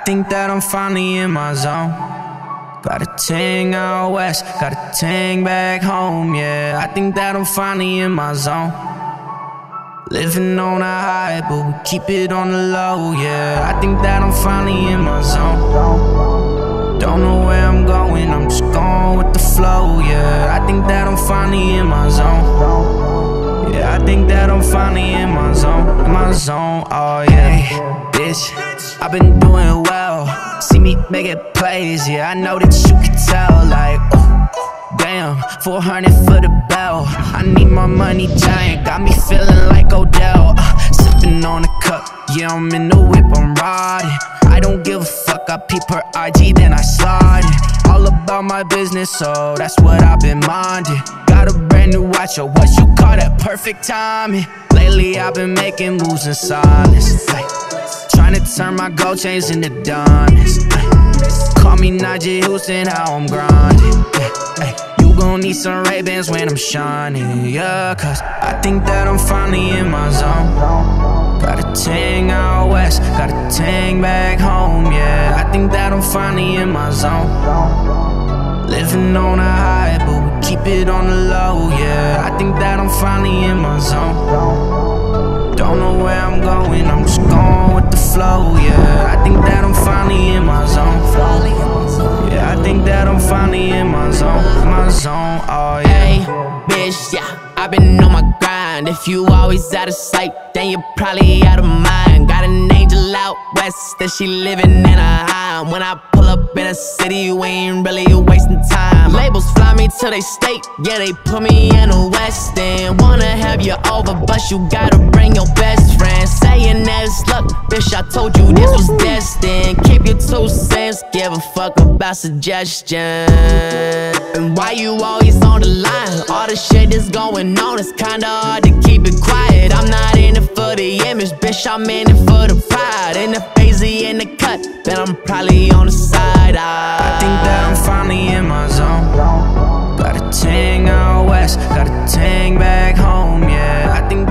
think that I'm finally in my zone. Got a ting out west, got a ting back home, yeah. I think that I'm finally in my zone. Living on a high, but we keep it on the low, yeah. I think that I'm finally in my zone. Don't know where I'm going, I'm just going with the flow, yeah. I think that I'm finally in my zone. Yeah, I think that I'm finally in my zone, oh yeah. Bitch, I've been doing well. See me making plays, yeah, I know that you can tell. Like, oh, damn, 400 for the bell. I need my money giant, got me feeling like Odell. Sipping on a cup, yeah, I'm in the whip, I'm riding. I don't give a fuck, I peep her IG, then I slide it. All about my business, so that's what I've been minding. Got a brand new watch, or what you call that perfect timing. Lately I've been making moves in silence, trying to turn my gold chains into diamonds. Call me Najee Houston, how I'm grinding. You gon' need some Ray-Bans when I'm shining, yeah. Cause I think that I'm finally in my zone. Got a ting out west, got a ting back home, yeah. I think that I'm finally in my zone. Living on a high, but we keep it on the low, yeah. I think that I'm finally in my zone. Don't know where I'm going, I'm just going with the flow, yeah. I think that I'm finally in my zone. Yeah, I think that I'm finally in my zone, oh yeah. Hey, bitch, yeah, I've been on my grind. If you always out of sight, then you're probably out of mind. Got an angel out west that she living in a high. When I pull up in a city, we ain't really wasting time. Labels fly me to they state, yeah, they put me in the West End. Wanna have you over, but you gotta bring your best friend. Saying that it's luck, bitch, I told you this was destined. Keep your 2 cents, give a fuck about suggestions. And why you always on the line? All the shit that's going on, it's kinda hard to keep it quiet. I'm not in it for the image, bitch, I'm in it for the pride. In the hazy, in the cut, then I'm probably on the side. I think that I'm finally in my zone. Got a ting out west, got a ting back home, yeah. I think